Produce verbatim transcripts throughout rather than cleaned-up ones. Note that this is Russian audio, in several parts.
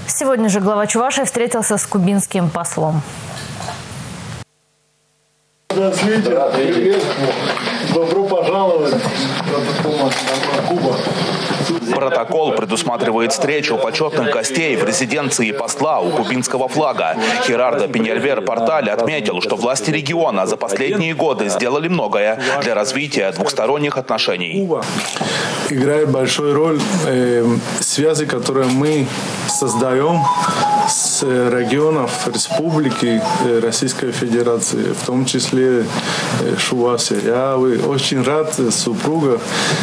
Сегодня же глава Чувашии встретился с кубинским послом. Добро пожаловать. Куба. Протокол предусматривает встречу почетных гостей в резиденции посла у кубинского флага. Херардо Пиньяльвер-Порталь отметил, что власти региона за последние годы сделали многое для развития двухсторонних отношений. Куба играет большую роль э, связи, которые мы создаем с регионов республики Российской Федерации, в том числе Чувашия. Я очень рад, супруга.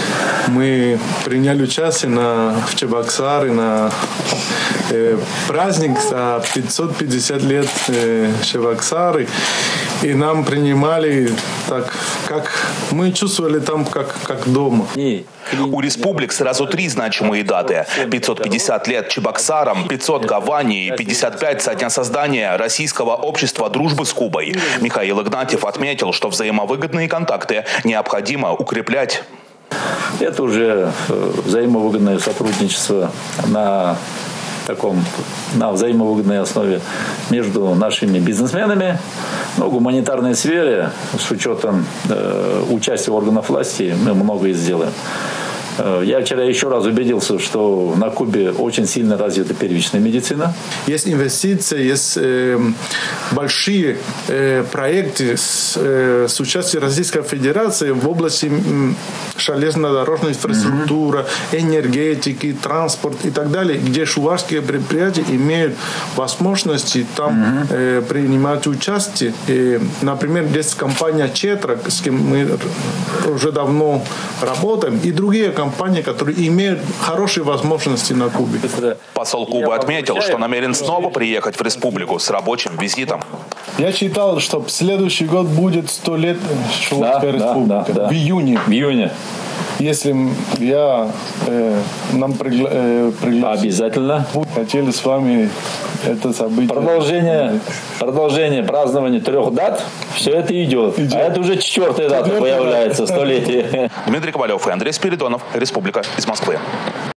Мы приняли участие на, в Чебоксаре на э, праздник за пятьсот пятьдесят лет э, Чебоксары. И нам принимали так, как мы чувствовали там, как, как дома. У республик сразу три значимые даты. пятьсот пятьдесят лет Чебоксарам, пятьсот Гавани и пятьдесят пять со дня создания Российского общества дружбы с Кубой. Михаил Игнатьев отметил, что взаимовыгодные контакты необходимо укреплять. Это уже взаимовыгодное сотрудничество на таком, на взаимовыгодной основе между нашими бизнесменами. Но в гуманитарной сфере, с учетом э, участия органов власти, мы многое сделаем. Я вчера еще раз убедился, что на Кубе очень сильно развита первичная медицина. Есть инвестиции, есть э, большие э, проекты с, э, с участием Российской Федерации в области э, железнодорожной инфраструктуры, mm-hmm. энергетики, транспорт и так далее, где чувашские предприятия имеют возможности там mm-hmm. э, принимать участие. И, например, есть компания Четра, с кем мы уже давно работаем, и другие компании, компании, которые имеют хорошие возможности на Кубе. Посол Кубы отметил, что намерен снова приехать в республику с рабочим визитом. Я читал, что следующий год будет сто лет Чувашской да, республики. Да, да, да. В июне. В июне. Если я э, нам пригла, э, пригласить, обязательно хотели с вами это событие. Продолжение, продолжение празднования трех дат. Все это идет. идет. А это уже четвертая дата появляется, столетие. Дмитрий Ковалев и Андрей Спиридонов. Республика из Москвы.